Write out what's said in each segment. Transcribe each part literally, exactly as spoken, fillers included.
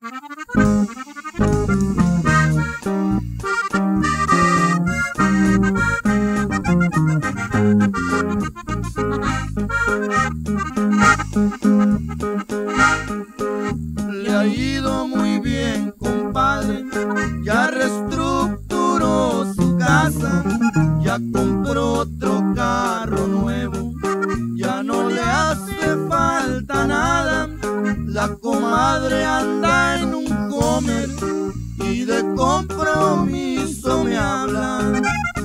Le ha ido muy bien, compadre, ya reestructuró su casa, ya compró otro carro nuevo, ya no le hace falta nada. La comadre anda en un comer y de compromiso me habla.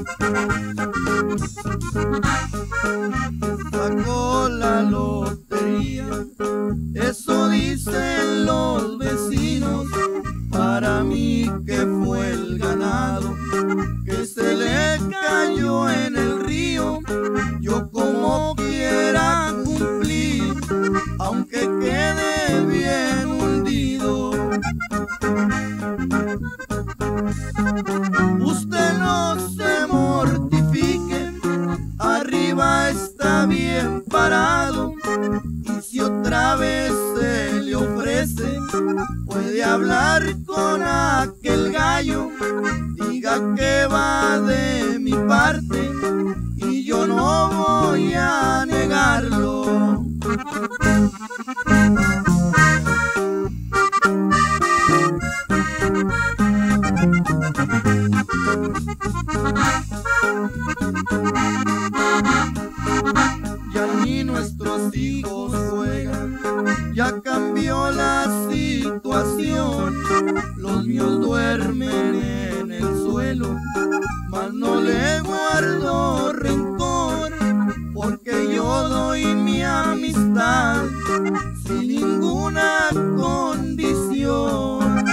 Sacó la lotería, eso dicen los vecinos. Para mí que fue el ganado que se le cayó en el río. Yo como quiera cumplir, aunque quede bien hundido. Usted no se mortifique, arriba está bien parado. Y si otra vez se le ofrece, puede hablar con aquel gallo. Diga que va de mi parte y yo no voy a negarlo. Ya ni nuestros hijos juegan, ya cambió la situación. Los míos duermen en el suelo, mas no le guardo rencor, porque yo doy mi amistad sin ninguna condición.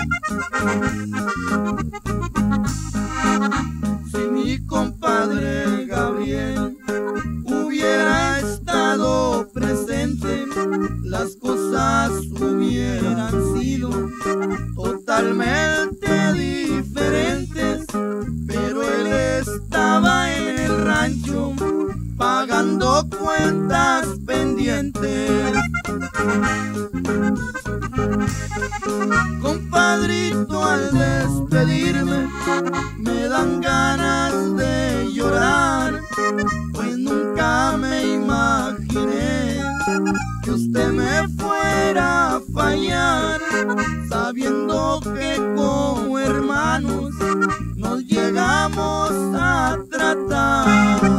Si mi compadre Gabriel hubiera estado presente, las cosas hubieran sido totalmente diferentes. Pero él estaba en el rancho pagando cuentas pendientes. Compadrito, al despedirme me dan ganas de llorar, pues nunca me imaginé que usted me fuera a fallar, sabiendo que como hermanos nos llegamos a tratar.